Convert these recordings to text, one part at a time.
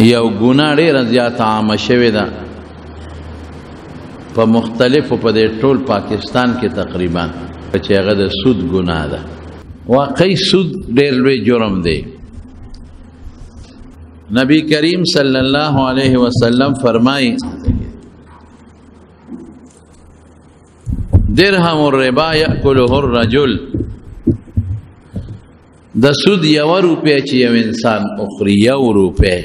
یو ګناه ډېره زیاته عامه شوې ده په مختلفو په دې ټول پاکستان کې تقریبا چې هغه د سود ګناه ده. واقعي سود ډېر لوی جرم دی. نبی کریم صلی الله علیه وسلم فرمایي درهم الربا یأکله الرجل، د سود یو روپۍ چې یو انسان اخري، یو روپۍ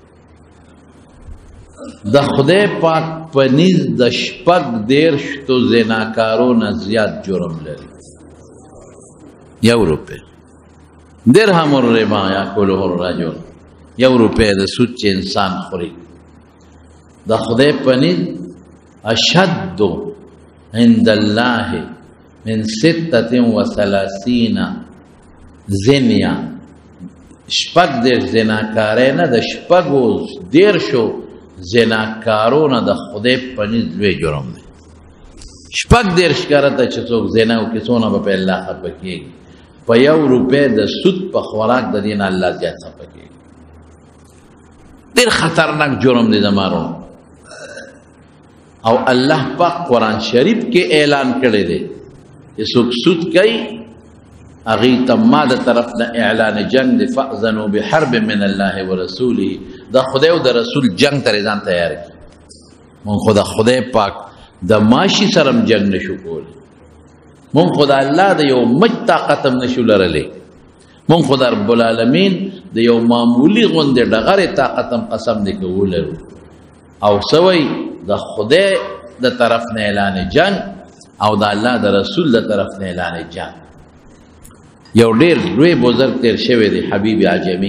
د خدای پاک په نزد د شپږ دېرشو زناکارو نه زیات جرم لري. یو روپۍ درهم الربا یأکله الرجل، یو روپۍ د سود چې انسان خوري د خدای په نزد اشد عند الله من 36 زنیا، شپږ دېرش زناکاری نه د شپږو دېرشو زناکارو نه د خدای په نزد لوی جرم دی. شپږ دېرش کاره ته چې څوک زنا وکړي څونه به په الله خفه کېږي، په یو روپۍ د سود په خوراک د دې نه الله زیات خفه کېږي. ډېر خطرناک جرم دی زمارو. او الله پاک قرآن شریف کې اعلان کړی دی چې څوک سود کوي هغې ته ما د طرف نه اعلان جنگ دی، فأذنوا بحرب من الله ورسوله، د خدای او د رسول جنگ ته ځان تیار کړي. مونږ خو د خدای پاک د ماشي سره هم جنگ نشو کولی، مونږ خو د الله د یو مچ طاقت هم نشو لرلی، مونږ خو د رب العالمین د یو معمولي غوندې ډغرې طاقت هم قسم دی که ولرو. او سوی د خدای د طرف نه اعلان جنگ او د الله د رسول د طرف نه اعلان جنگ. یو ډېر لوی بزرګ تیر شوی دی حبیب عجمی،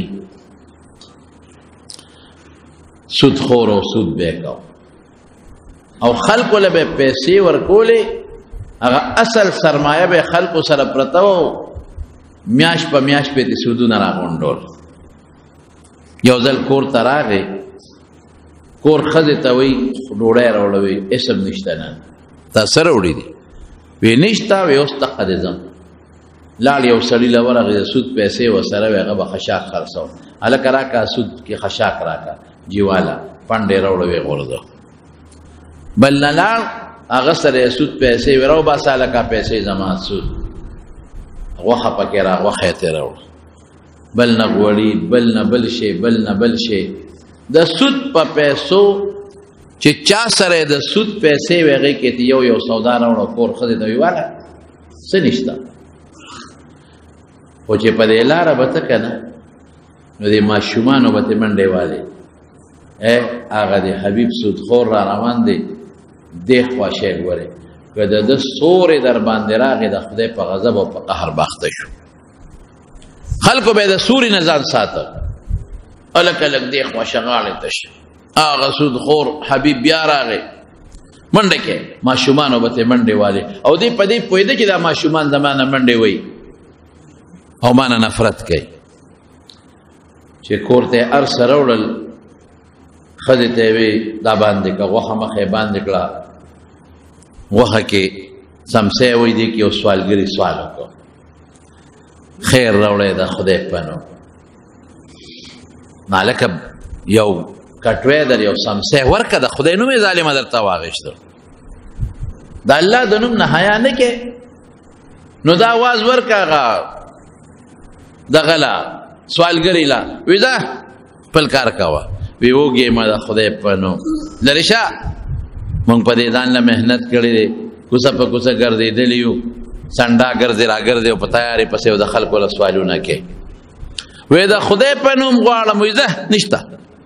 سود خور او سود بیکو او خلقو له به پیسې ورکولې، هغه اصل سرمایه به خلقو سره پرته و، میاش په میاش پې د سودونه راغونډول. یو ځل کور ته راغی، کور ښځې ته وایي ډوډۍ راوړه، اسم نشته نه، تا څه راوړي دي؟ وی نشته. وی اوس دقه دې ځم. لاړ یو سړي له ورغې د سود پیسې ورسره وې، هغه به خشاک خرڅو. هلکه راکړه سود کې خشاک راکړه، جیواله پنډې راوړه ویې غورځو. بل نه لاړ هغه سره یې سود پیسې وې، راوباسه هلکه پیسې زما سود، غوښه پکې را غوښه یې ترې راوړه. بل نه غوړي، بل نه بل شی، بل نه بل شی. د سود په پیسو چې چا سره د سود پیسې وې هغې کې یو یو سودا راوړه، کور ښځې ته ویې واله څه نشته. خو چې په دې لاره به ته که نه نو د ماشومانو به تې منډې والې، هغه د حبیب سودخور را روان دی، دې خوا شی ګورې، که د ده سورې در باندې راغې د خدای په غضب او په قهر باخته شو. خلکو به یې د سوري نه ځان ساته، هلکه لږ دې خوا شغاړې ته شه. هغه سودخور حبیب بیا راغې، منډه کې ماشومانو به تې منډې والې، او دې په دې پوهېده چې دا ماشومان زما نه منډې وایي او ما نه نفرت کوي. چې کور ته یې هر څه راوړل، ښځې ته یې وی دا باندې که غوښه مخه یې باندې کړه، غوښه کې څمڅۍ وایي دې کې یو سوالګري سوال وکړو، خیر راوړی د خدای په نوم. نو هلکه یو کټوی در یو څمڅۍ ورکړه، د خدای نوم یې ظالمه درته واخېستو، د الله د نوم نه حیا نه کې. نو دا آواز ورکړه هغه دغه لا سوالګري لا، وی ځه خپل کار کوه. وی وږې ما د خدای په نوم لرې شه، مونږ په دې ځان له محنت کړې دی، کوڅه په کوڅه ګرځېدلي یو، سنډا ګرځې را ګرځې او په تیارې پسې د خلکو له سوالونه کوې. وی د خدای په نوم غواړم. وی ځه نشته.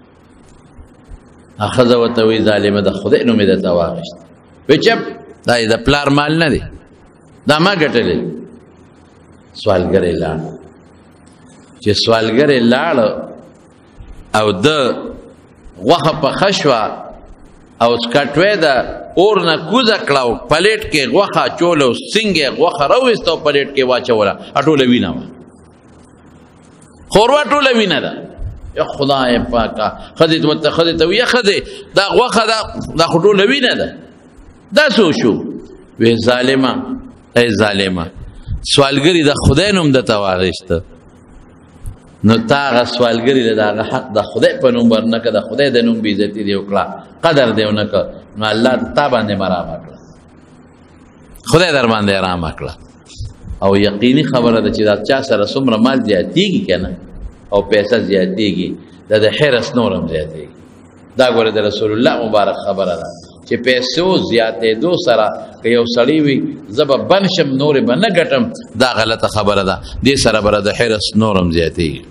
ښځه ورته وی ظالمه د خدای نوم یې درته واخېست. وی چپ، دا د پلار مال نه دی، دا ما ګټلی. سوالګری لاړ. چې سوالګری لاړ او د غوښه پخه شوه او کټوی د اور نه کوزه کړه او پلیټ کې غوښه اچوله او سینګې غوښه راویسته او پلیټ کې واچوله، ټوله وینه وه، ښوروا ټوله وینه ده. یا خدای پاکه، ښځې ته ویې ښځې دا غوښه دا خو ټوله وینه ده، دا څه وشو؟ وی ظالمه، ای ظالمه، سوالګري د خدای نوم درته واخېسته، نو تا هغه سوالګري له هغه حق د خدای په نوم ورنکړه د خدای د نوم بې عزتي دې وکړه قدر دې ونه کړ نو الله تا باندې مرامه کړه خدای در باندې ارامه کړه او یقیني خبره ده چې دا چا سره څومره مال زیاتېږي که نه او پیسه زیاتېږي دا د حرص نور هم زیاتېږي دا ګوره د رسول الله مبارک خبره ده چې پیسو زیاتېدو سره که یو سړی وي زه به بند شم نورې به نه ګټم دا غلطه خبره ده دې سره به د حرص نور هم زیاتېږي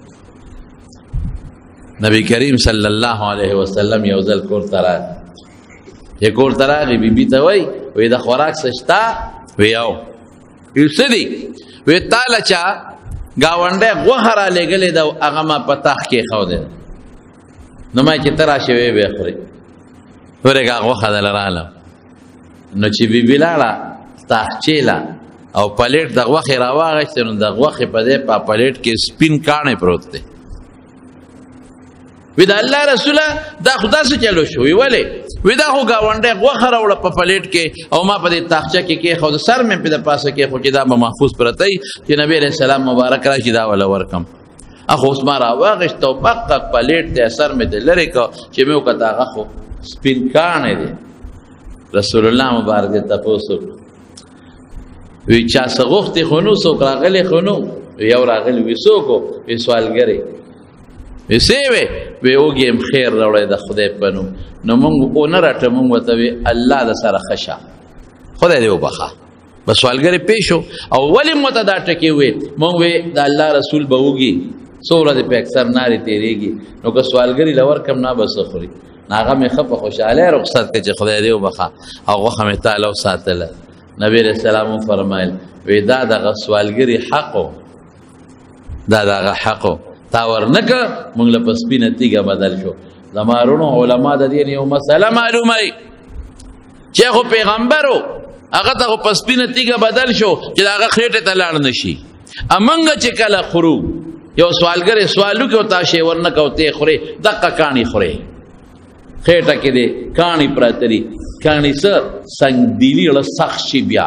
نبی کریم صلی الله علیه وسلم یو ځل کور ته راغی چې کور ته راغی بیبي ته وایي د خوراک څه شته وی او څه دي وی تاله چا ګاونډی غوښه رالیږلې ده هغه ما په تخ کېښودې نو ما چې ته راشې ویې به یې خورې ورېږه غوښه دله راغلم نو چې بیبي لاړه تاخچې له او پلیټ د غوښې راواغېستې نو د غوښې په دې په پلیټ کې سپین کاڼی پروت دی وی د الله رسوله دا خو داسې چلو شو وی ولې وی دا خو ګاونډی غوښه راوړه په پلیټ کې او ما په دې تاخچه کې کېښود سر مې پې د پاسه کېښود چې دا به محفوظ پرته وي چې نبي علیه السلام مبارک راشي دا وله ورکم اخو اوس ما راواغېست او بقه پلیټ دی سر مې د لرې کړ چې مې وکړه هغه خو سپین کاڼی دی رسول الله مبارک دې تپوس وکړو وی چا څه غوښتې خو نو څوک راغلی خو نو یو راغلی وی څوک وی سوالګرې وی څه وی وی اوږې یم خیر راوړی د خدای په نوم نو مونږ ونه راټه مونږ ورته وی الله د سره ښه شه خدای دې وبخه به سوالګرې پېښ شو او ولې مو ته دا ټکې وی مونږ وی د الله رسول به وږي څو ورځې په اکثر نارې تېرېږي نو که سوالګري له ورکم نه به څه خوري نو هغه مې ښه په خوشحالۍ رخصت کړې چې خدای دې وبخه او غوښه مې تاله وساتله نبي علیه السلام وفرمیل وی دا دغه سوالګري حق دا دغه حق تا ورنکه مونږ له په سپینه تیږه بدل شو زما وروڼو علما د دې یو مسله معلوموي چې خو پیغمبر و هغه ته خو په سپینه تیږه بدل شو چې د هغه خېټې ته لاړ نه شي امنګ چې کله خورو یو سوالګر سوال وکړي او تا شی ورنکه او ته خورې دقه کاڼي خورې خېټه کې دې کاڼي پراته دي کاڼي څه سنګدیلي زړه سخت شي بیا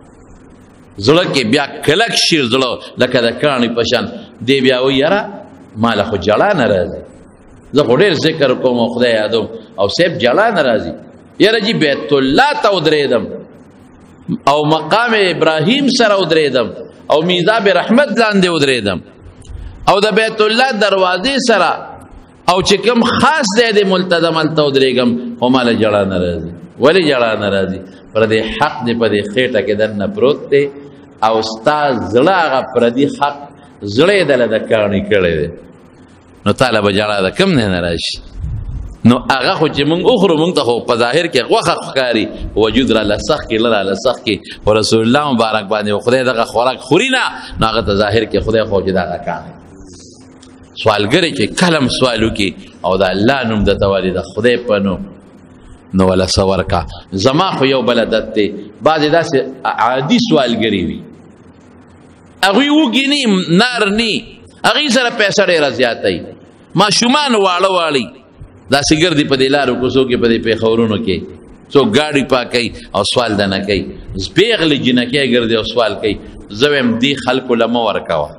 زړه کې بیا کلک شي زړه لکه د کاڼي په شان دی بیا وایي یاره ما له خو جړا نه راځي زه خو ډېر ذکر کوم او خدای یادوم او صاحب جړا نه راځي یاره جي بیت الله ته ودرېدم او مقام ابراهیم سره ودرېدم او میزاب رحمت لاندې ودرېدم او د بیت الله دروازې سره او چې کوم خاص دی د ملتزم هلته ودرېږم خو ما له جړا نه راځي ولې جړا نه راځي پر دې حق دې په دې خېټه کې دننه پروت دی او ستا زړه هغه پردي حق زړه یې دله د کاڼي کړی دی نو تاله به جړا ده کوم نه راشي نو هغه خو چې مونږ وخورو مونږ ته خو په ظاهر کې غوښه ښکاري وجود راله سخت کې نه راله سخت کې خو رسول الله مبارک باندې خدای دغه خوراک خوري نه نو هغه ته ظاهر کې خدای خو چې دغه کاڼی سوالګرې چې کلم سوال وکړي او د الله نوم درته والي د خدای په نوم نو وله څه ورکه زما خو یو بل عادت دی بعضې داسې عادي سوالګري وي هغوی وږي ني نار ني هغوی سره پیسه ډېره زیاتوي ماشومان واړه واړي داسې ګرځي په دې لارو کوڅو کې په دې پیښورونو کې څوک ګاډي پاکوي او سوال ده نه کوي پیغلې جنکۍ ګرځي او سوال کوي زه وایم دې خلکو له مه ورکوه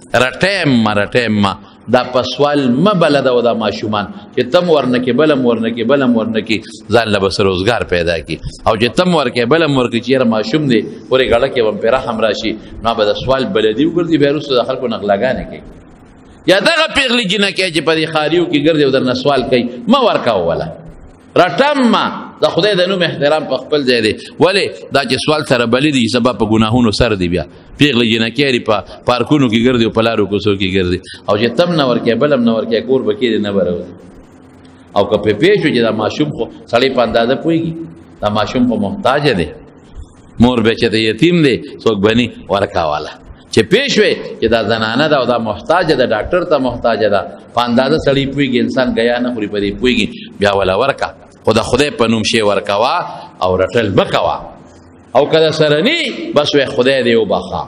رټیم ما دا په سوال مه بلده و دا ماشومان چې تم ورنکې بلم ورنکې بلم ورنکې ځان له بس روزګار پیدا کړي او چې تم ورکې بلم ورکړي چې یاره ماشوم دی ورې غړه کې به پې رحم راشي نو به د سوال بلدي وګرځي بیا وروسته د خلکو نغلاګانې کوي یا دغه پیغلې جنکۍ چې په دې ښاریو کې ګرځي او درنه سوال کوي مه ورکوه وله رټم ما د خدای د نوم احترام په خپل ځای دی ولې دا چې سوال سره بلې دي سبا په ګناهونو سر دی بیا پیغلې جنکۍ په پارکونو کې ګرځي او په لارو کوڅو کې ګرځي او چې تم نه ورکې بلم نه ورکې کور به کېدې نه به راوځي او که پې پېښ شو چې دا ماشوم خو سړی په اندازه پوهېږي دا ماشوم خو محتاجه دی مور به چې د یتیم دی څوک بني ورکاواله چې پېښ وې چې دا زنانه ده او دا محتاجه ده ډاکټر ته محتاجه ده په اندازه سړی پوهېږي انسان ګیا نه خوري په دې پوهېږي بیا وله ورکه خو د خدای په نوم شی ورکوه او رټل مه کوه او که د سره نی بس وی خدای دې وبخه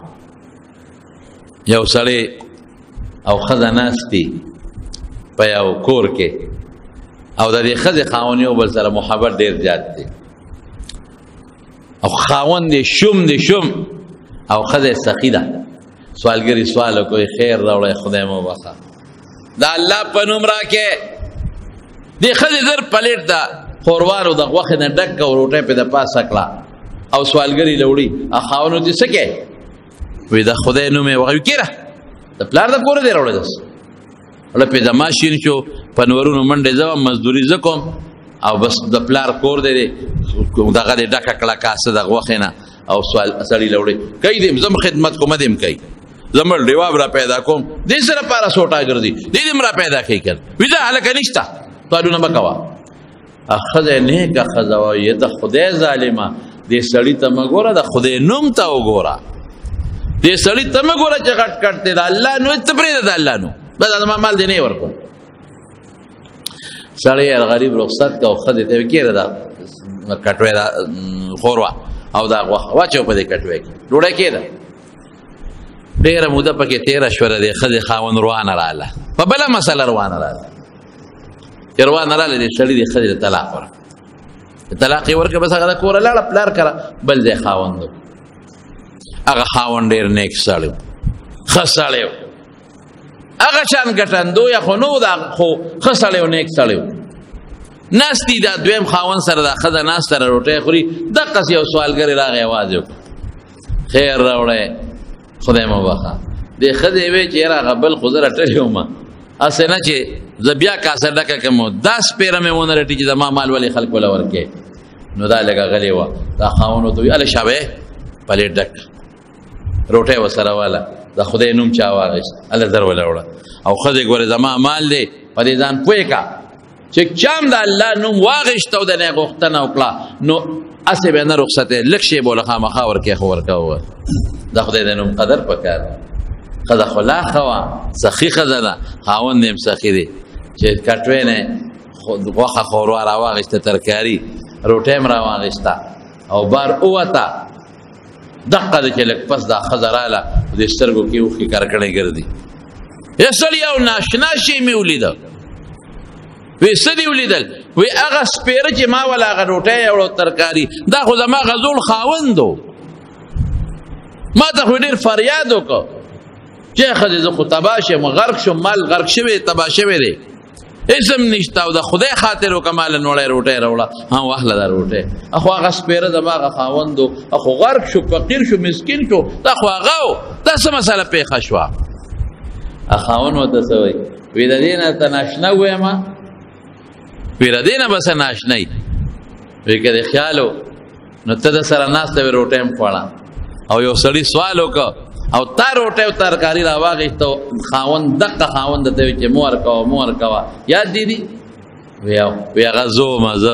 یو سړی او ښځه ناست دي په یو کور کې او د دې ښځې خاوند یو بل سره محبت ډېر زیات دی او خاوند دې شوم او ښځه یې سخي ده سوالګری سوال کوي خیر راوړی خدای مو بخا دا الله په نوم راکې دې ښځې در پلیټ ده خوروارو د غوښې نه ډک کړه او روټۍ پې د پاسه کړه او سوالګري له وړي خاونو دې څه کوې وایي د خدای نوم یې وغوي کېره د پلار د کوره دی راوړی داس وړه پې د ماشین شو په نورونو منډې زه وم مزدوري زه کوم او بس د پلار کور دی دغه دې ډکه کړه کاسه د غوښې نه او سړي له وړي کوي دې زم خدمت کوم دې کوي زمړ ډیواب را پیدا کوم دې سره پاره سوټا ګرځي دې دې را پیدا کوي کړ ویزه هلکه نشته توالونه مه کوه ښځه نیکه ښځه وایي د خدای ظالمه دې سړي ته مه ګوره د خدای نوم ته وګوره دې سړي ته مه ګوره چې غټ کټ دی د الله نو ته پرېږده د الله نو بس زما مال دې نه یې ورکوم سړی غریب رخصت که او ښځې ته یې کېره دا کټوی دا خوروا او دا غوښه واچو په دې کټوی کې ډوډۍ کېده ډېره موده پکې تېره شوله د ښځې خاوند روانه راغله په بله مسله روانه راغله چې روانه راغله دې سړي دې ښځې ته طلاق ورکړه طلاق یې ورکړه بس هغه د کوره لاړه پلار کره بل ځای خاوند و هغه خاوند ډېر نیک سړی و ښه سړی و هغه شان ګټندویه خو نه و دا خو ښه سړی و نیک سړی و ناست دي دا دویم خاوند سره دا ښځه ناسته ده روټۍ خوري دقسې یو سوالګرې راغی یوازې وکړه خیر راوړی خدای مو بخا دې ښځې وی چې یاره هغه بل خو زه رټلی ومه هسې نه چې زه بیا کاسه ډکه کړم دا سپېره مې ونه رټي چې زما مال ولې خلکو له ورکې نو دا لږه غلې وه دا خاوند ورته وایي هله شابه پلیټ ډک روټۍ ورسره واله د خدای نوم چا واخېست هله در وله وړه او ښځې ګورې زما مال دی په دې ځان پوه که چې چام د الله نوم واخېست او د نه یې غوښتنه وکړه نو هسې به نه رخصتې لږ شی به له خامخا ورکې خو ورکوه د خدای د نوم قدر پکار ښځه خو لا ښه وه سخي ښځه ده خاوند یې هم سخي دی چې کټوۍ نه غوښه خوروا راواخېسته ترکاري روټۍ هم راواخېسته او بار ووته دقه ده چې لږ پس دا ښځه راله په دې سترګو کې اوښکې کرکړې ګرځي یا سړي یو ناشنا شی مې ولیده وی څه دې ولیدل وی هغه سپېره چې ما وله هغه روټۍ یوړو ترکاري دا خو زما غزول خاوند و ما ته خو ډېر فریاد وکړه چې ښځې زه خو تباه شم غرق شم مال غرق شوی تباه شوی دی اسم نشته او د خدای خاطر وکړه ماله نوړی روټۍ راوړه واخله دا روټۍ اخو هغه سپېره زما هغه خاوند و اخو غرق شو فقیر شو مسکین شو دا خو هغه و دا څه مسله پېښه شوه خاوند ورته څه وایي وی د دې نه ته ناشنا ویمه وی د دې نه به څه ناشنی وی که دې خیال و نو ته د سره ناسته وې روټۍ هم خوړه او یو سړي سوال وکړه او تا روټۍ او ترکاري راواخېسته خاوند دقه خاوند ته وی چې مو ورکوه مو ورکوه یاد دي دي وی هغه زه ومه زه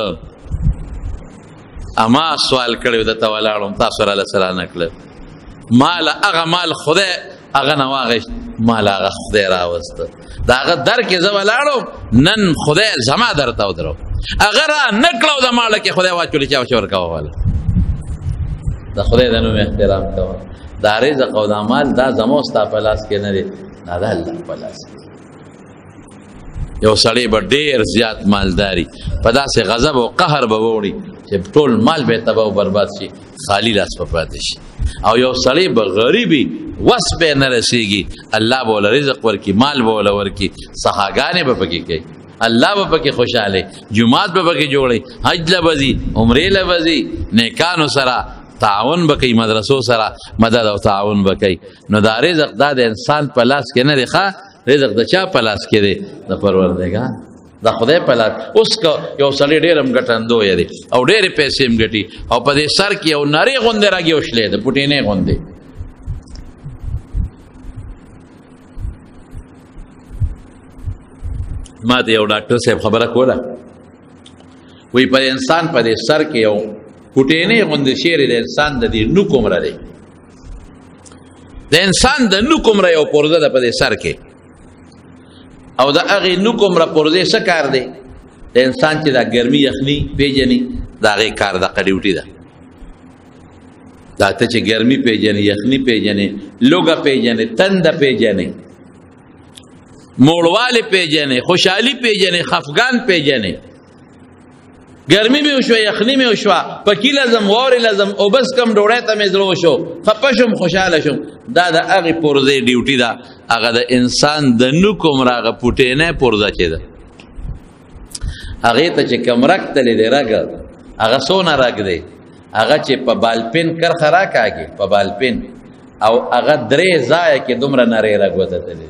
اما سوال کړی و درته ولاړم تاسو راله څه رانه کړل مال هغه مال خدای هغه نه واخېست مال هغه خدای راوسته د هغه در کې زه ولاړم نن خدای زما درته ودرو هغه را نه کړه او د ماله کې خدای واچولې چا چې ورکوه واله د خدای د نوم احترام کوه دا رزق او دا مال دا زما ستا په لاس کې نه دی دا د الله په لاس کې یو سړی به ډېر زیات مالداري په داسې غضب او قهر به ووړي چې ټول مال به تباه او برباد شي خالی لاس په پاتې شي او یو سړی به غریبي وس به نه رسېږي الله به وله رزق ورکړي مال به وله ورکړي سخاګانې به پکې کوي الله به پکې خوشحاله جومات به پکې جوړي حج له به ځي عمرې له به ځي نیکانو سره تعاون به کوي مدرسو سره مدد او تعاون به کوي نو دا رزق دا د انسان په لاس کې نه دی ښه رزق د چا په لاس کې دی د پروردګار د خدای په لاس اوس که یو سړی ډېر هم ګټندویه دی او ډېرې پیسې هم ګټي او په دې سر کې یو نرۍ غوندې راګي وشلې ده پوټینۍ غوندې ما ته یو ډاکټر صاحب خبره کوله وایي په انسان په دې سر کې یو پوټینۍ غوندې شی د انسان د دې نوک عمره دی د انسان د نوک عمره یو پرده ده په دې سر کې او د هغې نوک عمره پرده څه کار دی د انسان چې دا ګرمي یخني پیژني د هغې کار دغه ډیوټي ده دا ته چې ګرمي پیژنې یخني پیژنې لوږه پیژنې تنده پیژنې موړوالی پیژنې خوشحالي پیژنې خفګان پیژنې ګرمي مې وشوه یخني مې وشوه پکې لازم واورې لازم او بس کم ډوډۍ ته مې زړه وشو خفه شوم خوشحاله شوم دا د هغې پرزې ډیوټي ده هغه د انسان د نوک عمر هغه پوټینی پرزه چې ده هغې ته چې کم رګ تللی دی رګ هغه څونه رګ دی هغه چې په بالپین کرښه راکاږي په بالپین او هغه درې ځایه کې دومره نری رګ وتلی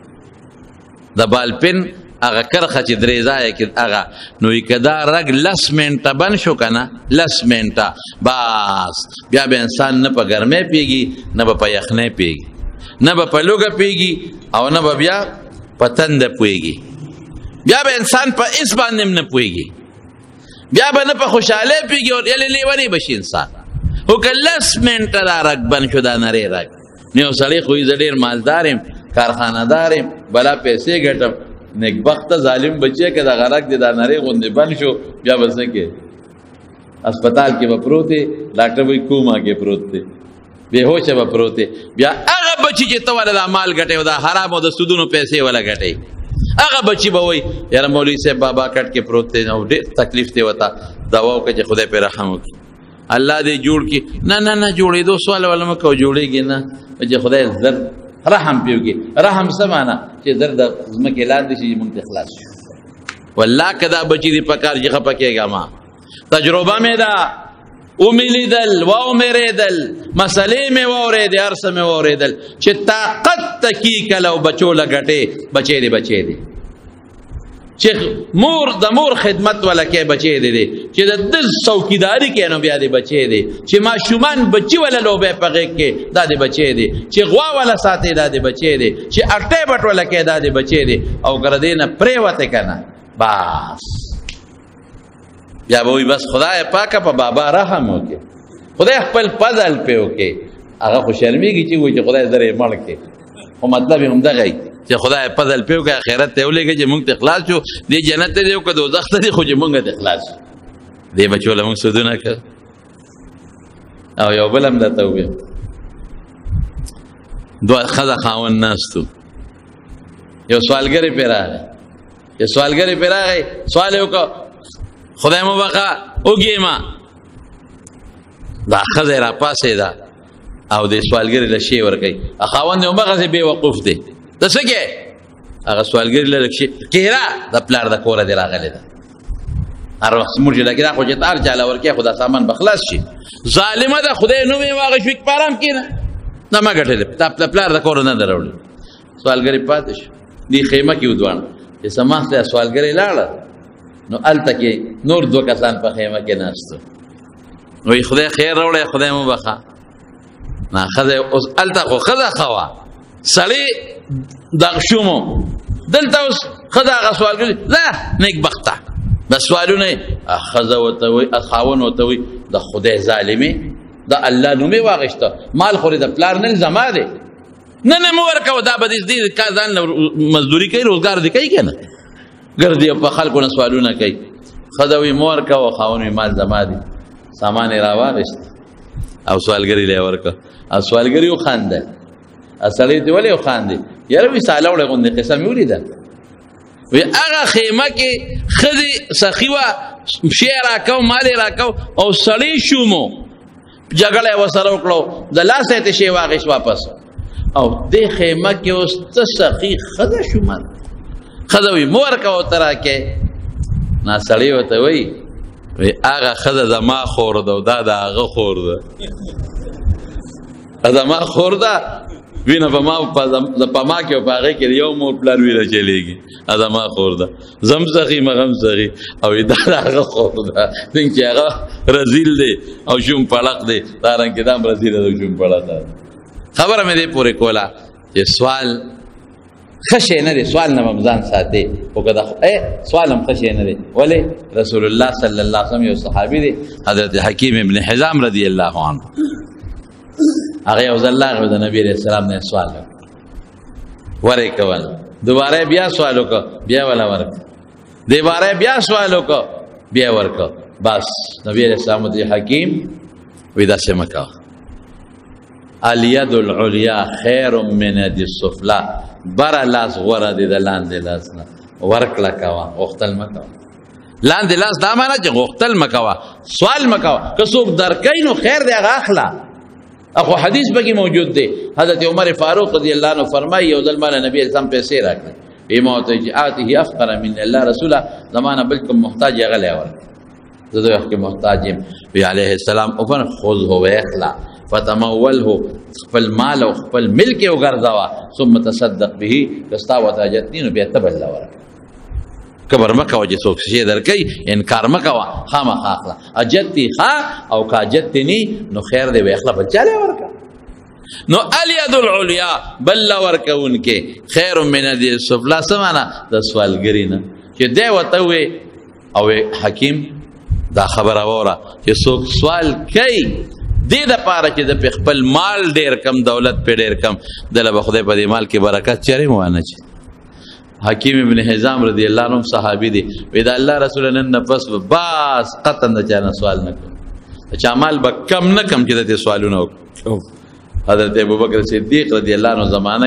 د بالپین هغه کرخه چې درې ځایه کې هغه نو که دا رګ 10 منټه بند شو که نه 10 منټه بس بیا به انسان نه په ګرمۍ پیږي نه به په یخنۍ پیږي نه به په لوږه پیږي او نه به بیا په تنده پوهېږي بیا به انسان په هېڅ باندې هم نه پوهېږي بیا به نه په خوشحالۍ پیږي او یلې لیونی به شي انسان خو که 10 منټه دا رګ بند شو دا نری رګ نو یو سړی خو زه ډېر مالدار یم کارخانهدار یم بلا پیسې ګټم نیکبخته ظالم بچی که دا غرق دی دا نری غوندې بند شو بیا به څه کې اسپتال کې به پروت دی ډاکټر وایي کوما کې پروت دی بېهوشه به پروت دی بیا هغه بچي چې ته وله دا مال ګټې او دا حرام او د سودونو پیسې وله ګټې هغه بچي به وایي یاره مولوي صاحب بابا کټ کې پروت دی او ډېر تکلیف دی ورته دوا وکړه چې خدای پرې رحم وکړي الله دې جوړ کړي نه جوړېدو سوال وله مه کوه جوړېږي نه چې خدای زر رحم پیوږي رحم څه معنا چې زر د ځمکې لاندې شي موږ ته خلاص شو والله که دا بچي دې په کار چې خفه کېږه ما تجربه مې ده ومې لیدل واومېرېدل مسلې مې واورېدې هر څه مې واورېدل چې طاقت ته کي کله او بچو له ګټې بچې دي چې مور د مور خدمت ولا کې بچې دي چې د څوکیداری کې نو بیا دې بچې دي چې ماشومان بچي ولا لوبه پغې کې دا دې بچې دي چې غوا ولا ساتي دا دې بچې دي چې اټې بټ ولا کې دا دې بچې دي او ګردینه پرې وته کنه بس بیا وای بس خدای پاکه په بابا رحم وکي خدای خپل فضل په وکي هغه خو شرمېږي چې وای چې خدای درې مړ کې خو مطلب هم دغه چې خدای فضل په وکي آخرت ته ولېږي چې موږ ته اخلاص شو دې جنت ته دیو که دوزخ ته دی خو چې موږ ته اخلاص شو دې بچو له موږ سودونه کړ او یو بل هم درته ووایم دوه ښځه خاوند ناستو یو سوالګرې پرې راغی سوال یې وکړ خدای مو بخا وګې ما دا ښځه را پاسېده او د سوالګرې له شی ورکوي خاوند یې همغسې بې وقوف دی ته څه کې هغه سوالګرې له لږ شي کېره د پلار د کوره دې راغلی ده هر وخت زموږ چې لګي دا خو چې ته هر چا له ورکوې خو دا سامان به خلاص شي ظالمه ده خدای نوم یې واغې شوي په ارام کښېنه دا ما ګټلې د پلار د کوره نه ده راوړې سوالګرې پاتې شو دې خیمه کې ودواڼه چې سماخته سوالګرې لاړه نو هلته کې نور دوه کسان په خیمه کې ناستو وایي خدای خیر راوړی خدای مو بخه نه ښځه اوس هلته خو ښځه ښه وه سړی دغه شومو دلته اوس ښځه هغه سوالګري لا نیکبخته د سوالونه یې ښځه ورته وایي خاوند ورته وایي د خدای ظالمې د الله نوم یې واخېسته مال خو د پلار نن زما دی نه مه ورکوه دا به دې ځان مزدوري کوي روزګار دې کوي که نه ګرځي په خلکو نه سوالونه کوي ښځه وایي مه ورکوه خاوند وایي مال زما دی سامان یې راواخېست او سوالګري له ورکړه او سوالګري وخانده سړی ته ولې وخاندې یاره وایي ساله وړې غوندې قصه مې ولیده وایي هغه خیمه کې ښځې سخي وه شی یې راکو مال یې راکو او سړی شومو جګړه یې ورسره وکړو د لاسه یې ته شی واخېست واپس او دې خیمه کې اوس ته سخي ښځه شومه ښځه وایي مه ورکوه ورته راکې نه سړی ورته وایي هغه ښځه زما خور ده او دا د هغه خور ده زما خور ده وینه په ما کې او په هغې کې یو مور پلار وینه چلېږي زما خور ده زم سخي مغم سخي او دا د هغه خور ده څنګه چې هغه رزیل دی او شوم پړق دی دارنګې دا هم رزیله ده شوم پړق ده خبره مې دې پورې کوله چې سوال ښه شی نه دی سوال نه به ځان ساتې خو که سوال هم ښه شی نه دی ولې رسول الله صلی الله علیه وسلم یو صحابي دی حضرت حکیم ابن حزام رضی الله عنه هغه یو ځل راغی د نبي علیه السلام نه سوال ورې کول دوباره بیا سوال وکړه بیا ولا ورکړه دوباره بیا سوال وکړه بیا ورکړه بس نبي علیه السلام ته حکیم وایي داسې مه کوه الید العلیا خیر من ید السفلا بره لاس غوره دی د لاندې لاس نه ورکړه کوه غوښتل مه کوه لاندې لاس دا معنا چې غوښتل مکوه سوال مکوه که څوک درکوي نو خیر دی هغه اخله اخو حدیث پکې موجود دی حضرت عمر فاروق رضی الله عنه فرمایي یو ځل ماله نبی اسلام پیسې راکړې وی ما ورته چې آته افقر من الله رسوله زمانه بل کوم محتاج هغه لی ورکړه زه د وخت کې محتاج یم وی علیه السلام وفن خذه واخله فتموله خپل مال او خپل ملک وګرځوه ثم تصدق به کستا وتاجت نو بیا ته بل ورکړه کبر مکوه چې څوک شی درکوي انکار مکوه خامخا اخله اجتې ښه او که اجتې نی نو خیر دی وی اخله بل چا لی ورکړه نو الید العلیا بل ورکوونکې خیر من الید السفلی څه معنا د سوالګري نه چې دی ورته ووی او حکیم دا خبره واوره چې څوک سوال کوي دې دپاره چې د په خپل مال ډېر کم دولت پې ډېر کم دله به خدای په دې مال کې برکت چرې مو وانه چي حکیم ابن حزام رضی الله عنه صحابي دی وی دا الله رسول نن نه پس باس قطن د چا نه سوال نه کوم چا مال به کم نه کم چې د دې سوالونه وکړو حضرت ابوبکر صدیق رضی الله عنه زمانه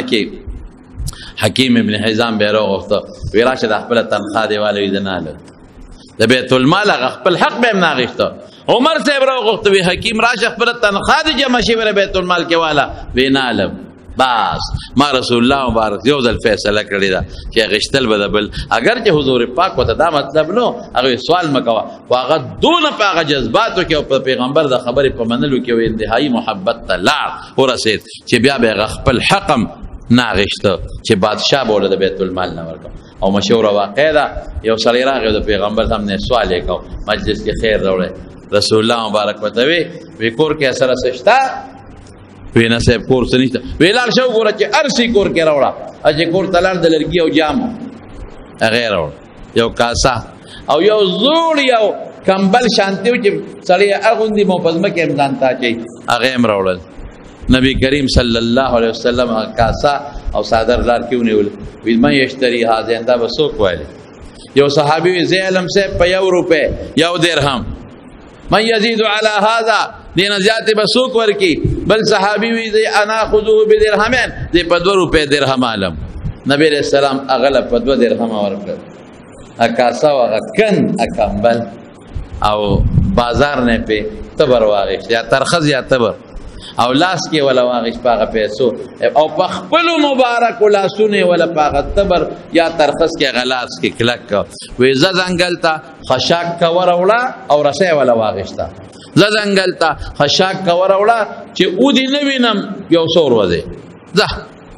کې حکیم ابن حزام بیا راغوښته وی راشه د خپله تنخواه دې واله وي زه نه هلم د بیت المال هغه خپل حق به هم نه اخېسته عمر صاحب راغوښته وی حکیم راشه خپله تنخواه دې جمع شوې بیت المال کې واله وی نه هلم بس ما رسول الله مبارک یو ځل فیصله کړې ده چې اخیستل به د بل اگر چې حضور پاک ورته دا مطلب نو هغه سوال مه کوه خو هغه دونه په هغه جذباتو کې او په پیغمبر د خبرې په منلو کې انتهایي محبت ته لاړ ورسېد چې بیا به هغه خپل حق هم نه اخیسته چې بادشاه به ورته د بیت المال نه ورکړه او مشهوره واقع ده یو سړی راغی د پیغمبر سامنے سوال یې کو مجلس کې خیر راوړی رسول الله مبارک ورته وی کور کې سره څه شته وی نه صاحب کور څه نشته وی لاړ شه وګوره چې هر شي کور کې راوړه چې کور ته لاړ د لرګي او جام هغه یې راوړه یو کاسه او یو زوړ یو کمبل شانتی و چې سړی اغوندي مو په ځمکه هم ځان ته اچوي هغه یې هم راوړل نبی کریم صلی الله علیه وسلم کاسه او څادر لار کې ونیول وی من یشتری هذا دا به څوک ویلی یو صحابي وی زه علم صاحب په 1 روپۍ 1 درهم من یزید علی هذا دینا زیادتی با سوک ورکی بل صحابی وی دی انا خذوه بدرهمین دی پا 2 روپے درهم عالم نبی علیہ السلام اغلب پا 2 درهم ورکل اکاسا و اکن اکمبل او بازار نه پی تبر واغش یا ترخز یا تبر او لاس کې ولا واغش پاغه پیسو او په خپل مبارک لاسونه ولا پاغه تبر یا ترخص کې غلاس کې کلک وې زنګل تا خشاک کا وروړه او رسې ولا واغشتا زنګل تا خشاک کا وروړه چې او دې نوینم یو سور وځي ځه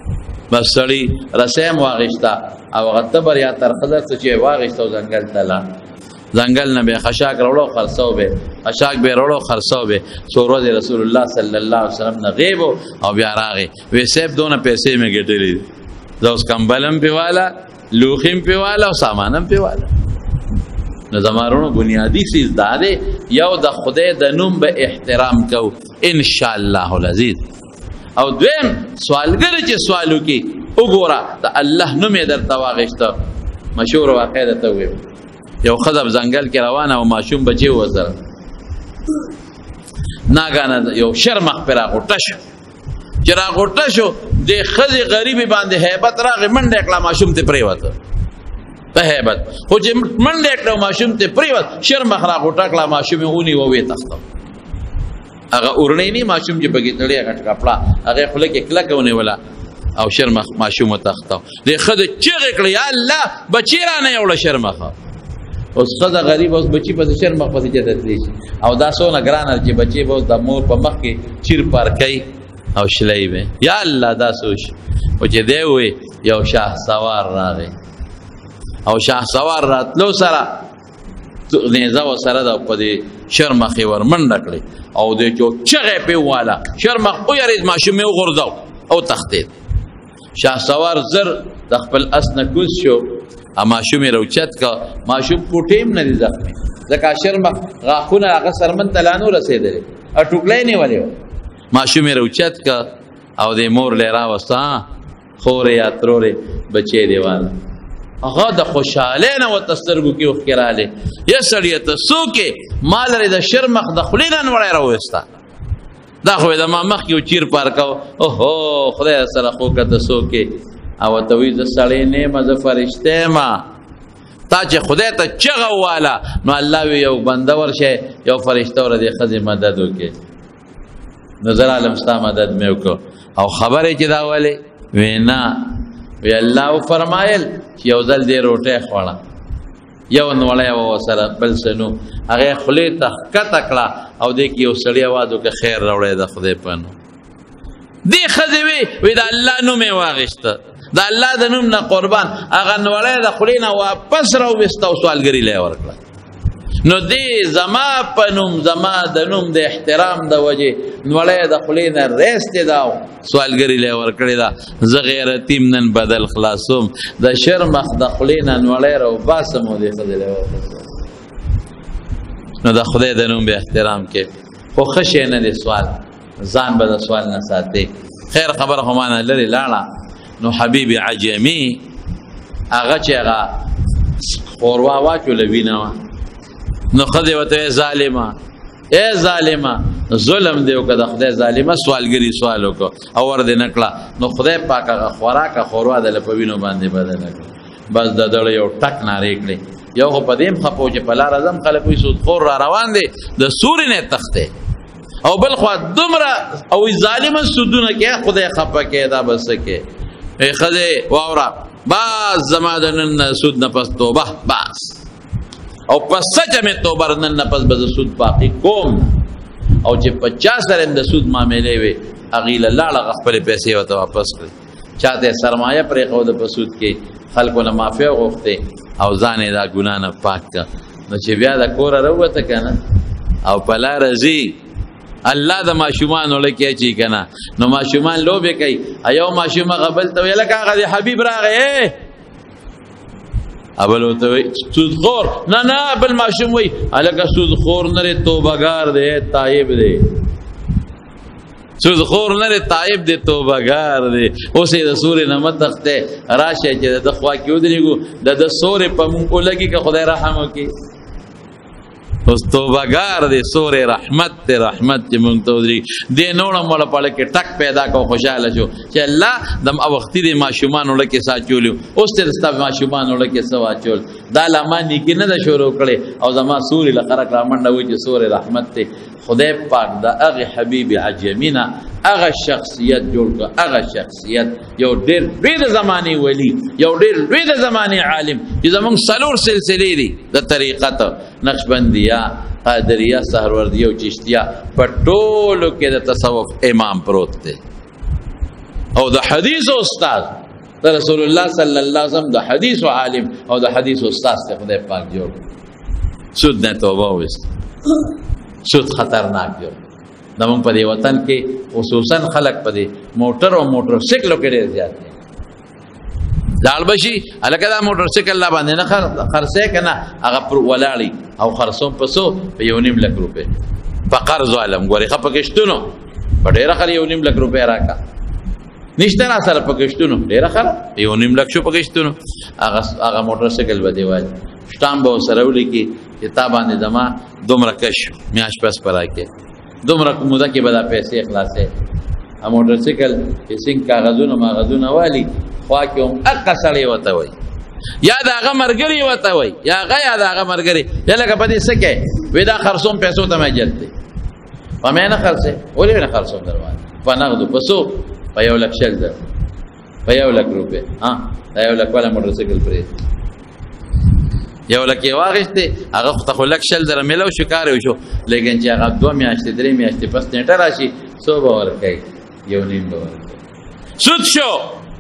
بس سړی رسې واغشتا او غتبر یا ترخص چې واغشتا زنګل تلا زنګل نه به خشاک وروړو خرڅو به خشاک به وروړو خرڅو به سورو دې رسول الله صلی الله علیه وسلم نه غیب او بیا راغی وې سیب دونه پیسې مې ګټلې زوس کمبلم پیواله لوخیم پیواله او سامانم پیواله نو زمارونو بنیادی چیز داده یو د خدای د نوم به احترام کو ان شاء الله العزیز او دویم سوالګر چې سوالو کې وګوره د الله نوم یې درته واغشته مشهور واقع ده ته ویم یو خزب زنګل کې روانه او ماشوم بچي وزر ناګانه یو شرمخ پر راغټه شو چې راغټه شو د خزي غریبي باندې hebat راغی منډه کړه ماشوم ته پریوته په hebat خو چې منډه کړه ماشوم ته پریوت شرمخ راغټه کړه ماشوم اونې وې تخته هغه اورنې نه ماشوم چې بګی تړي هغه کپڑا هغه خله کې کله کوي ولا او شرمخ ماشوم تخته د خزي چیغ کړه یا الله بچی را نه یوړه شرمخه اوس خزه غریب اوس بچی په شرمخ پسې چته دي او دا سونه ګران چې بچی به د مور په مخ کې چیر پار کوي او شلای به یا الله دا سوچ او چې دی وي یو شاه سوار راغی او شاه سوار راتلو سره نیزه و سره د په دې شرمخ ور منډه کړي او د چغې په والا شرمخ او یریز ماشوم یو غرداو او تختید شاه سوار زر د خپل اسنه کوز شو ماشوم روچت کا ماشوم کوټیم نه دي ځخمي ځکه شرمخ غاخونه هغه سرمن تلانو رسیدل او ټوکلې نه ولیو ماشوم روچت کا او د مور لرا وستا خورې یا ترورې بچي دیوال هغه د خوشاله نه وتسترګو کې وخراله یا سړی ته سوکه مال لري د شرمخ د خلینن وړای راوستا دا خو د ما مخ کې چیر پار کو اوهو خدای سره خو کته سوکه او توي ز سړی نه مزه فرشته ما تا چې خدای ته چغه واله نو الله وی یو بنده ورشه یو فرشته ور دې خزي مدد وکي نظر عالم ستا مدد مې وکړو او خبره چې دا واله وینا وی الله فرمایل چې یو ځل دې روټه خوړه یو نوړی و سره بل سنو هغه خلی ته کته کړه او دې کې یو سړی आवाज وکړ خیر راوړی د خدای پنو دې خزي وی دا الله نوم یې واغشته دا الله د نوم نه قربان هغه نوړی د خلی نه واپس راوست او سوالګری لې ورکړه نو دې زما پنوم زما د نوم د احترام د وجه نوړی د خلی نه ریست دا سوالګری لې ورکړی دا زه غیرتیم نن بدل خلاصوم د شرمخ د خلی نه نوړی راو باسم او دې خزي لې ورکړه نو د خدای د نوم به احترام کې خو خشه نه دي سوال ځان به د سوال نه ساتي خیر خبر خو معنا لري لاړه نو حبیب عجمی هغه چې هغه خوروا واچول وینا نو خدای وته ظالما اے ظالما ظلم دیو کده خدای ظالما سوالګری سوال وکړه او ور دې نکړه نو خدای پاک هغه خوراکه خوروا د لپوینو باندې بدل کړ بس د دړ یو ټک ناری کړی یو خو پدیم خپو چې په لار اعظم خلک وي سود خور را روان دي د سوري نه تخته او بل خو دمره او ظالم سودونه کې خدای خپه کې دا بس کې ای خدای واورا باز زمادن سود نه پس توبه باس او پس سچ مې توبه نن نه پس بز سود باقی کوم او چې 50 سره د سود معاملې وي اغیل الله خپل پیسې وته واپس کړي چاته سرمایه پرې خو د پسود کې خلکو نه معافي غوښته او ځان دا ګنا نه پاک کا نو چې بیا د کور وروته کنه او پلا رزي الله د ماشومان ولکه چی کنه نو ماشومان لوبه کوي ایو ماشومه قبل ته لکه هغه حبیب راغی ابل وته سود خور نه بل ماشوم وای الکه سود خور نه توبهګار دی تایب دی سود خور نه تایب دی توبهګار دی اوسې د سورې نه متخته راشه چې د خوا کې ودرېګو د سورې په مونږ لګي که خدای رحم وکړي اوس توبهګار دی سورې رحمت ته رحمت چې مونږ ته ودرېږي دې نوړم ولا پړ کې ټک پیدا کو خوشاله شو چې الله دم وختي د ماشومان ولکه ساچولیو اوس ته ستا ماشومان ولکه سوا چول دا لمانی کې نه د شروع کړي او زما سورې لخرک را منډه وي چې سورې رحمت ته خدای پاک دا هغه حبیب عجمینا هغه شخصیت جوړ کړ هغه شخصیت یو ډېر لوی د زمانه ولی یو ډېر لوی د زمانه عالم چې زمونږ سلور سلسله دي د طریقت نقشبندیه قادریه سهروردیه او چشتیه په ټولو کې د تصوف امام پروت دی او د حدیث استاد د رسول الله صلی الله علیه وسلم د حدیث عالم او د حدیث استاد ته خدای پاک جوړ سود نه توبه وست سود خطرناک دی زمونږ په دې وطن کې خصوصا خلک په دې موټر او موټر سایکل کې ډېر زیات دي لاړ بشي الکه دا موټر سایکل لا باندې نه خرڅه کنه هغه پر ولاړی او خرڅوم پسو په 1.5 لک روپے په قرض عالم ګوري خپکشتونو په ډېر خر 1.5 لک روپے راکا نشته را سره پکشتونو ډېر خر 1.5 لک شو پکشتونو هغه موټر سایکل به دیوال شتام به سره ولي کې کتاب باندې دما دومره کش میاش پس پراکه دومره موده کې به دا پیسې اخلاصې ا موټر سایکل هیڅ کاغذونه ماغذونه والی خوا کې هم اقصړې وته وای یا دا هغه مرګري وته وای یا هغه مرګري لکه په دې سکه ودا خرصوم پیسو ته مجلته په مې نه خرڅه ولې نه خرڅوم دروازه په نغدو پسو په 1 لک شل ده په 1 لک روپے ها دا 1 لک والا موټر سایکل پرې 1 لک واغشته هغه خو لک شل در ملو شو کار وشو لیکن چې هغه 2 میاشتې 3 میاشتې پس نیټه راشي سو باور کوي 1.5 باور سود شو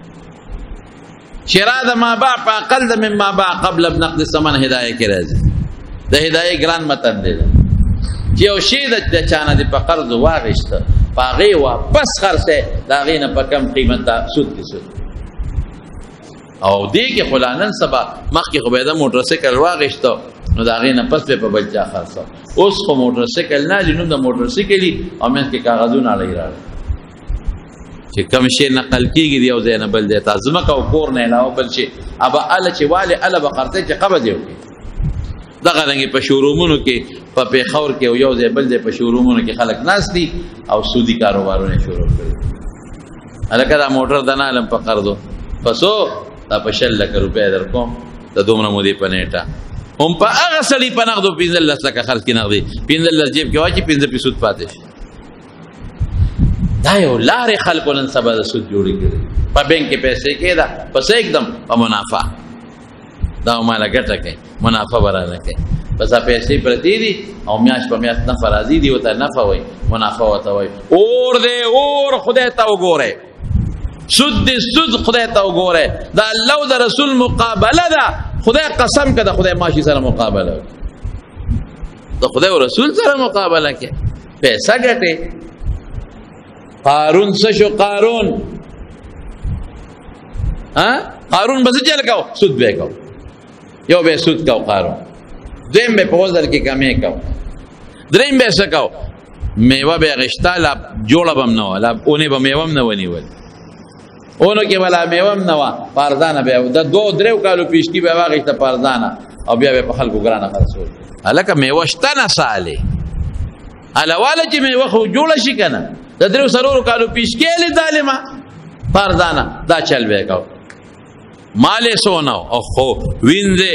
شراء د ما باع په اقل د مما باع قبل نقد الثمن هدايه کې راځي د هدايه ګران متن دی چې یو شی د چانه د په قرض واغشته پاغي واپس خرڅه دا غینه په کم قیمت سود کې سود او دې کې خلانن سبا مخکې خو به د موټر سایکل واغشته نو دا غینه پس په بلچا خرڅه اوس خو موټر سایکل نه لینو د موټر سایکلی او مې کې کاغذونه لای راځي چې کم شي نقل کیږي دی او زینه بل دی تاسو مکه او کور نه علاوه بل شي ابا ال چې والي ال بقرته چې قبض یو دغه رنګ په شورومونو کې په پیښور کې او یو ځای بل دی په شورومونو کې خلک ناس دي او سودی کاروبارونه شروع کړي الکه دا موټر د نالم په قرضو پسو دا په 6 لک روپے درکوم د دومره مودې په نیټه هم په هغه سړي په نغدو 15 لکه خرڅ کړي نغدي 15 جیب کې واچي 15 په سود پاتې شي دا یو لارې خلکو نن سبا د سود جوړې کړي په بینک کې پیسې کېده پس एकदम په منافع دا مالا ګټه کوي منافع برانه کوي بس پیسې پرتی دي او میاش په میاش نفع راځي دي وته نفع وای منافع وته وای اور دې اور خدای ته وګوره سود دې سود خدای ته وګوره دا الله او د رسول مقابله ده خدای قسم کده خدای ماشي سره مقابله دا خدای او رسول سره مقابله کوي پیسې ګټه قارون څه شو قارون قارون بس چل کاو سود به کاو یو به سود کاو قارون دیم به پوزر کې کمې کاو دریم به څه کاو میوه به غشتا لا جوړه بم نه ولا اونې به میوه نه ونیول اونو کې ولا میوه نه وا پاردانه به د دو درو کالو پیشکی به واغښت پاردانه او بیا به په خلکو ګرانه خرڅول الکه میوه شته نه ساله الواله چې میوه خو جوړه شي کنه د درو سرورو کالو پیشکی له ظالما پاردانه دا چل به کاو مال سونا او خو وینځه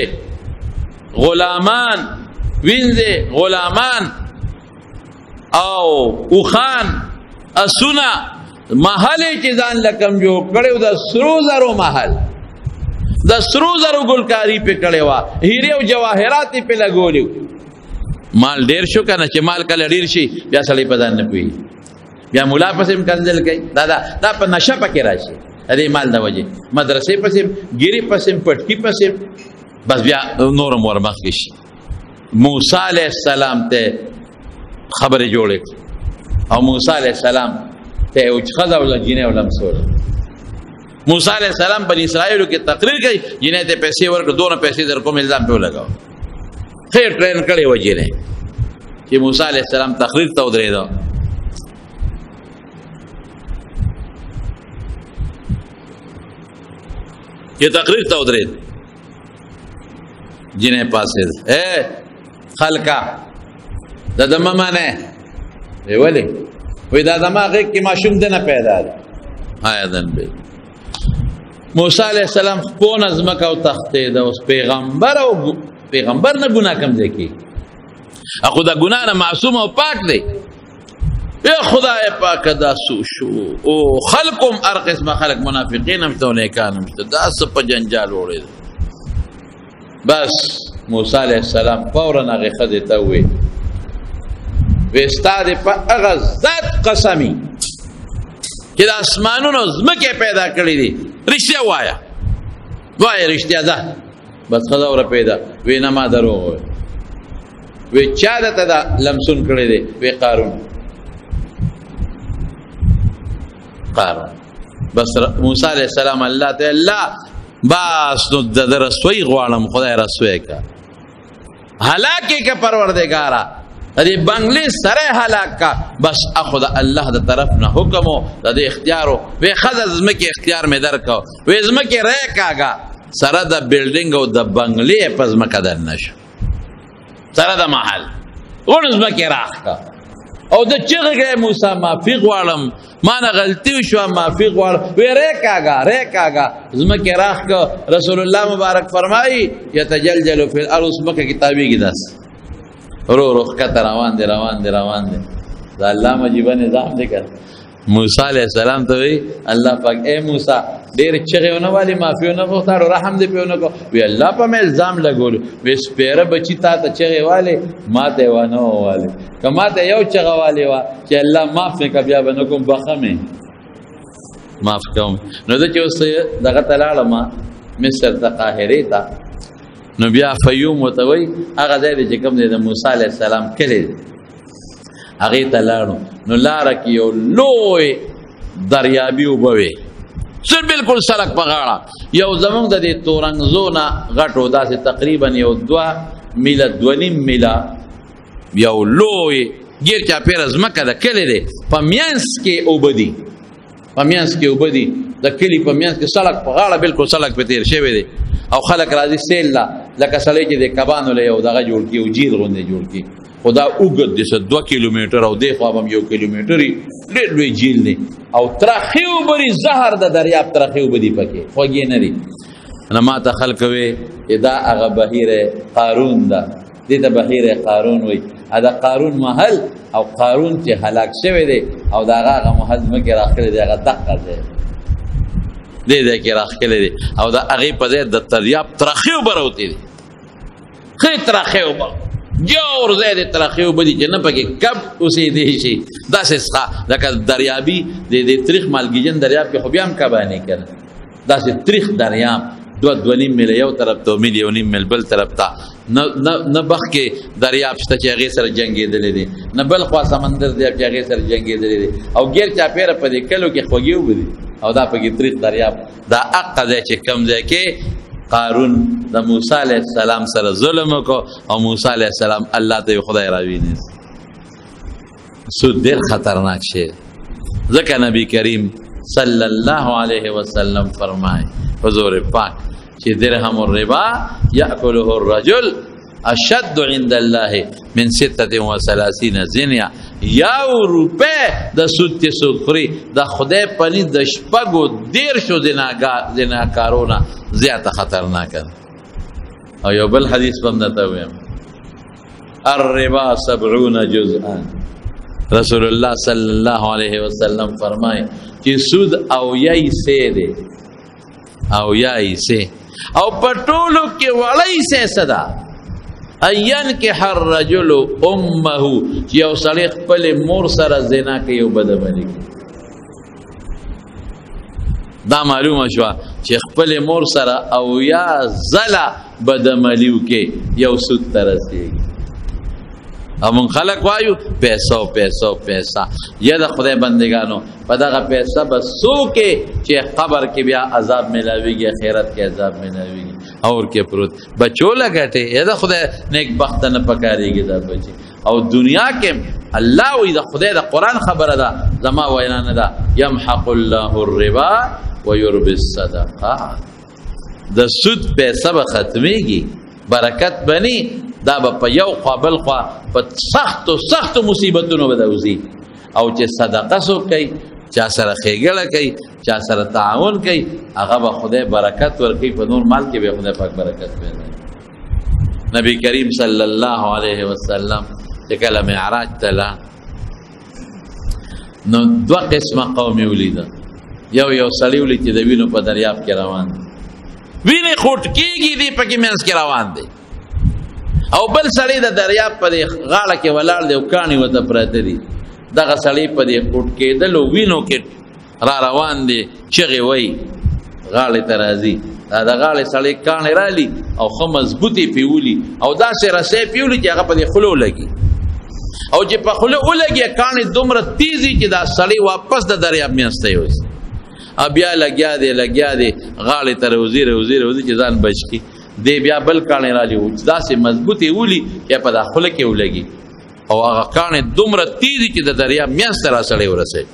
غلامان او خان اسونا محل چې ځان لکم جو کړو د سرو زرو محل د سرو زرو ګلکاری په کړي وا هیره او جواهرات په لګولیو مال ډیر شو کنه چې مال کله ډیر شي بیا سړی په ځان نه پوي بیا مولا پسې کنځل کوي دا په نشه پکې راشي دې مال د وجه مدرسې پسې ګيري پسې پټکی پسې بس بیا نور مور مخ شي موسی علیہ السلام ته خبره جوړه او موسی علیہ السلام ته او خدا ولا جنې ولا مسول موسی علیہ السلام بنی اسرائیل کې تقریر کوي جنې ته پیسې ورک دوه پیسې در کوم الزام په لگاو خیر ټرین کړي وجه نه چې موسی علیہ السلام تقریر ته ودرېدو یہ تقریر تا ادرید جنہیں پاسید اے خلقا دا دمہ مانے اے ولی وی دا دمہ غیق کی معشوم دینا پیدا دی آیا دن بی موسیٰ علیہ السلام کون ازمکا و تختے دا اس پیغمبر نا گناہ کم دے کی اخو دا گناہ نا معصوم و پاک دے یا خدا پاک دا سوشو او خلقم ارقسم خلق منافقین ہمشتا و نیکان ہمشتا دا سپا جنجال اوڑی دا بس موسیٰ علیہ السلام فوراً اغی خدتا ہوئی ویستاد پا اغا ذات قسمی کہ دا اسمانون ازمکے پیدا کری دی رشتہ وایا رشتہ دا بس خدا ورہ پیدا وی نما درو ہوئی وی چادتا دا لمسون کری دی وی قارون بس موسی علیہ السلام اللہ ته الله باس نو د رسوي غواړم خدای رسوي کا هلاکه کا پروردگارا دې بنگلې سره هلاک کا بس اخذ الله د طرف نه حکم د اختیارو وی خذ زمکه اختیار می درکو وی زمکه رې کاګه سره د بلډینګ او د بنگلې پس مکه در نشو سره د محل ور زمکه راخ کا او د چغه موسی معافی غواړم ما نه غلطی شو معافی غواړم وی رې کاګه زمکه راخ کا رسول الله مبارک فرمایي یتجلجل فی الارض مکه کتابی کی داس روح کا روان دي دا الله مجيبه نظام دې کړ موسی علیہ السلام ته وی الله پاک اے موسی ډېر چغهونه والی معافی نه غوښتل رحم دې پیونه کو وی الله په مې الزام لګول وی سپیره بچی تا ته چغه والی ما ته ونه والی کما ته یو چغه والی وا چې الله معاف نه کبیا بنکم بخمه معاف کوم نو د چې اوس دغه تلاړه ما مصر ته قاهره ته نو بیا فیوم وتوي هغه ځای چې کوم دی د موسی علیہ السلام کلی هغه ته لاړو نو لار کې یو لوی دریابي وبوي سر بالکل سړک په غاړه یو زمونږ د دې تورنګزو نه غټو داسې تقریبا یو 2 میله 2.5 میله یو لوی ګیر چا پیر ازمکه د کلی دی په میانس کې وبدي د کلی په میانس کې سړک په غاړه بالکل سړک په تیر شوی دی او خلق راځي سیل لا لکه سړی چې د کبانو له یو دغه جوړ کی او جیل غونډه جوړ کی خدا وګد د 2 کیلومتر او د خو هم 1 کیلومتر لوی جیل نه او ترخیو بری زهر د دریاب ترخیو بدی پکې خوږی نه دی نما ته خلق وي دا هغه بهیر قارون دا دې ته بهیر قارون وي دا قارون محل او قارون چې هلاک شوی دی او دا هغه محل مګر راخلي دی هغه دقه دی دې کې راخلي دی او دا هغه په ځای د تریاب ترخیو بروتی دی خې ترخیو بر جوړ زید ترخیو بدی چې نه پکې کب اوسې دی شي داسې ښه لکه دریابي د تاریخ مالګیجن دریاب کې خو بیا هم کبانې کړه داسې تاریخ دریاب 2.5 میل یو طرف ته میل یو نیم میل بل طرف ته نه بخ کې دریاب شته چې هغې سره جنګېدلی دی نه بل خوا سمندر دی چې هغې سره جنګېدلی دی او ګیر چاپېره په دې کلو کې خوږې اوبه دي او دا پکې تاریخ دریاب دا حقه دی چې کوم ځای کې قارون د موسی علیه السلام سره ظلم وکړو او موسی علیه السلام الله ته خدای راوینیست سود ډېر خطرناک شی ځکه نبی کریم صلی الله علیه وسلم فرمای حضور پاک چې درهم الربا یاکله الرجل اشد عند الله من 36 زنیا یو روپے د سود ته سود خوري د خدای پنی د شپږو 13 زناکارونه زیاته خطرناک او یو بل حدیث هم درته وایم الربا 70 جزءا رسول الله صلی الله علیه وسلم فرمای چې سود او یای سه دی او یای سه او پټولو کې وړای سه صدا ايان کې هر رجل امه چې یو سړی خپل مور سره زنا کوي او بدعملي دا معلومه شو چې خپل مور سره او یا زلا بدعملي وکي یو سود ترسيږي امون خلق وایو پیسو یا د خدای بندگانو په دغه پیسه بس سو کې چې قبر کې بیا عذاب ملاويږي آخرت کې عذاب ملاويږي اور کې پروت بچو لګټه یا د خدای نیک بخت نه پکاريږي دا بچي او دنیا کې الله وی د خدای د قران خبره ده زما وینا نه ده يمحق الله الربا ويربي الصدقات د سود پیسه به ختميږي برکت بني دا په یو قابل خوا په سخت مصیبتونو بدوزي او چې صدقه سو کوي چا سره خېګړه کوي چا سره تعاون کوي هغه به خدای برکت ورکوي په نور مال کې به خدای پاک برکت پیدا نبی کریم صلی الله علیه وسلم چې کله معراج تلا نو دوه قسمه قوم ولید یو سړی ولید چې د وینو په دریاب کې روان وینې خټ کېږي دی پکې منځ کې روان دی او بل سړی د دریاب په غاړه کې ولاړ دی او کاڼي ورته پراته دي دغه سړی په دې خټ کېدلو وینو کې را روان دی چغې وایي غاړې ته راځي د غاړې سړی کاڼې رالي او ښه مضبوطې پې ولي او داسې رسۍ پې ولي چې هغه په دې خوله ولګي او چې په خوله ولګي کاڼې دومره تیزي چې دا سړی واپس د دریاب منځ ته یوسي بیا لګیا دی غاړې ته روزي چې ځان بچ کړي دی بیا بل کاڼې رالی و چې داسې مضبوطې ولي چې په دا خوله کې ولګي او هغه کاڼې دومره تیزي چې د دریاب منځ ته را سړی ورسوي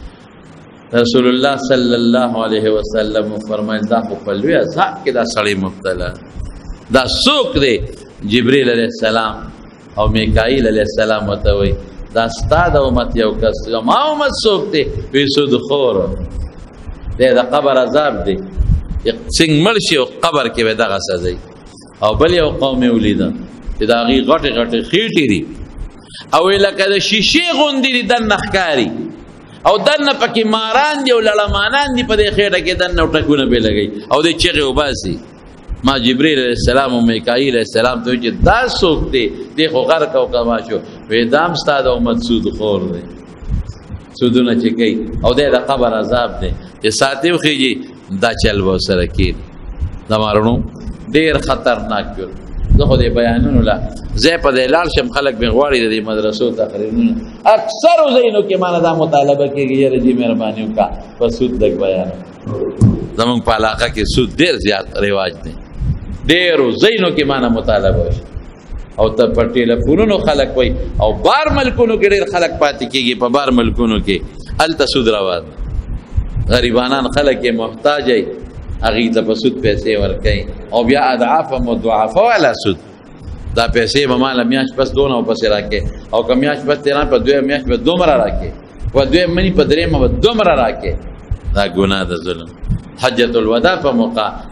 رسول الله صلی الله علیه وسلم فرمایل دا خو په لوی عذاب کې دا سړی مبتلا دا څوک دی جبرئیل علیه السلام او میکائیل علیه السلام ورته وایي دا ستا د امت یو کس ما امت څوک دی وایي سودخور دی د قبر عذاب دی څنګه مړ شي او قبر کې به دغه سزا او بل یو قوم ولیده چې د هغې غټې خېټې دي او لکه د شیشې غوندې دي دننه ښکاري او دننه پکې ماران دي او لړمانان دي په دې خېټه کې دننه ټکونه پې لګوي او دې چغې وباسي ما جبرئیل علیه السلام او میکائیل علیه السلام ته وایي چې دا څوک دی دې خو غرق او کما شو وایي دا هم ستا د امت سودخور دی سودونه چې کوي او دی د قبر عذاب دی چې ساتي وخېږي دا چل به سره کېږي زما رڼو ډېر خطرناک جرم زه خو دې بیانونو له ځای په دی لاړ شم خلک مې غواړي د دې مدرسو تقریرونه اکثرو ځایونو کې مانه دا مطالبه کېږي یاره جي مهرباني وکړه په سود لږ بیان زمونږ په علاقه کې سود ډېر زیات رواج دی ډېرو ځایونو کې مانه مطالبه وشي او ته په ټیلیفونونو خلک وایي او بار ملکونو کې ډېر خلک پاتې کېږي په بار ملکونو کې هلته سود روان غریبانان خلک یې محتاج وي هغې ته په سود پیسې ورکوي او بیا اضعافه مضاعفه والا سود دا پیسې به ماله میاشت پس دونه ورپسې راکړې او که میاشت پس تېران په دویمه میاشت به دومره راکړې په دویمه مني په درېیمه به دومره راکړې دا ګناه د ظلم حجة الوداع په موقع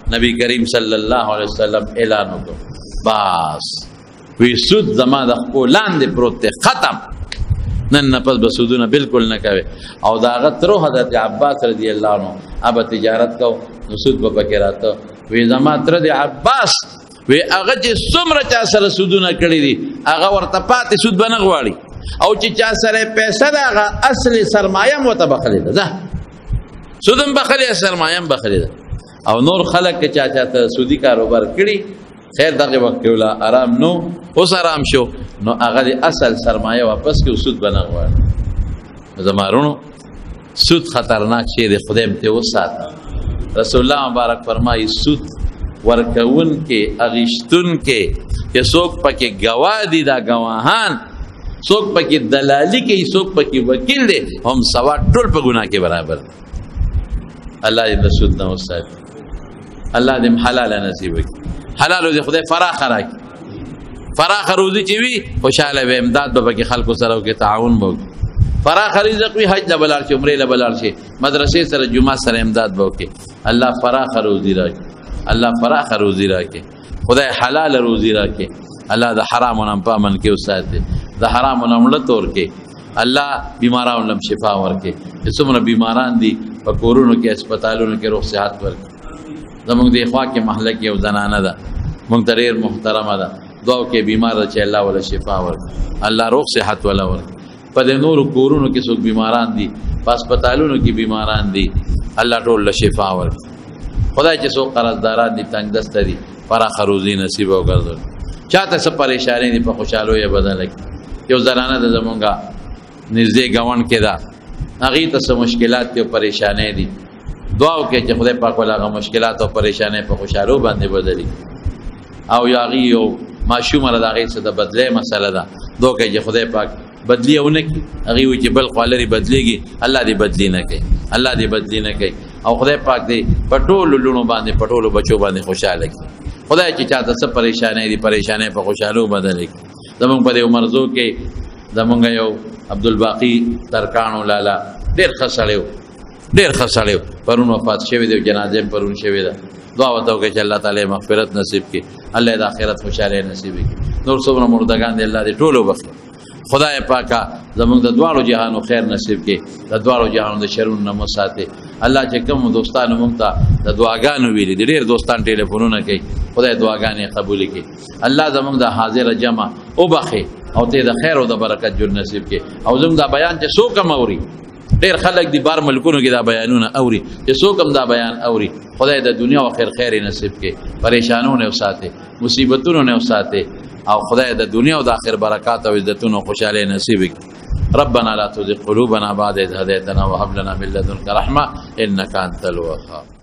نبی کریم صلی الله علیه وسلم اعلان وکړ بس وی سود زما د خپل لاندې پروت دی ختم نن نه پس به سودونه بالکل نه کوي او دا هغه تر حضرت عباس رضی الله عنه اب تجارت کو نو سود به پکې راته وی زما تر دی عباس وی هغه چې څومره چا سره سودونه کړی دي هغه ورته پاتې سود به نه غواړي او چې چا سره پیسې ده هغه اصلي سرمایه مو ته بخلي ده سودم بخلي سرمایه بخلي ده او نور خلق چې چا ته سودی کاروبار کړي خیر دغه وخت ولا آرام نو اوس آرام شو نو هغه اصل سرمایه واپس کې سود بنه غواړي زمارونو سود خطرناک شی دی خدای مته وساته رسول الله مبارک فرمایي سود ورکون کې اغشتون کې چې څوک پکې گواه دي دا گواهان څوک پکې دلالي کوي څوک پکې وکیل دي هم سوا ټول په ګناه کې برابر الله دې سود نه وساتي الله دې حلال نصیب وکړي حلال دې خدای فراخ راکړي فراخ روزي چې وي خوشاله وي امداد به کې خلکو سره وکړي تعاون به فراخ رزق وي حج لبلار شي عمره لبلار شي مدرسې سره جمعه سره امداد به وکړي الله فراخ روزي راکړي الله فراخ روزي راکړي خدای حلال روزي راکړي الله د حرام نه پامن کې وساتي د حرام نه مړ تور کې الله بیمارانو لم شفا ورکړي چې څومره بیماران دي په کورونو کې هسپتالونو کې روغ صحت ورکړي زموږ د اخوا کې محله کې یو زنانه ده موږ ته ډېر محترمه ده دعا کې بیمار ده چې الله ولا شفا ورکړي الله روغ صحت ولا ورکړي په دې نورو کورونو کې څوک بیماران دي په هسپتالونو کې بیماران دي الله ټول له شفا ورکړي خدای چې څوک قرضداران دي تنګ دسته دي فراخ روزي نصیب وګرځول چاته څه پریشانی دي په خوشحالو یې بدل کړي یو زنانه ده زمونږه نږدې ګاونډ کې ده هغې ته څه مشکلات دي او پریشانۍ دي دعا وکړئ چې خدای پاک ول هغه مشکلات او پریشانۍ په خوشحالو باندې بدلي او یا هغې یو ماشومه ده د هغې څه د بدلۍ مسله ده دعا وکړئ چې خدای پاک بدلی او نه کړي هغې وایي چې بل خوا لرې بدلېږي الله دې بدلي نه کوي الله دې بدلي نه کوي او خدای پاک دې په ټولو لوڼو باندې په ټولو بچو باندې خوشحاله کړي خدای چې چاته څه پریشانۍ دي پریشانۍ په خوشحالو بدلې کړي زمونږ په دې مرزو کې زمونږ یو عبدالباقي ترکاڼو لالا ډېر ښه سړی و ډېر ښه سړی و پرون وفات شوی دی جنازه پرون شوی ده دعا ورته وکړئ چې الله تعالی مغفرت نصیب کړي الله د آخرت خوشحالۍ نصیب کړي نور څومره مردگان دي الله دې ټول وبخښي خدای پاکه زمونږ د دواړو جهانو خیر نصیب کړي د دواړو جهانو د شرونو نه مو ساتي الله چې کوم دوستانو مونږ ته د دعاګانو ویلي دي ډېر دوستان ټلیفونونه کوي خدای دعاګانې قبول کړي الله زمونږ د حاضره جمع وبخښي او ته د خیر او د برکت جوړ نصیب کړي او زموږ دا بیان چې څوک هم اوري ډېر خلک دي بار ملکونو کې دا بیانونه اوري چې څوک هم دا بیان اوري خدای د دنیا او خیر خیر نصیب کړي پریشانونو نه وساتي مصیبتونو نه وساتي او خدای د دنیا او د آخر برکات او عزتونو خوشاله نصیب کړي ربنا لا تزغ قلوبنا بعد إذ هديتنا وهب لنا من لدنك رحمة إنك أنت الوهاب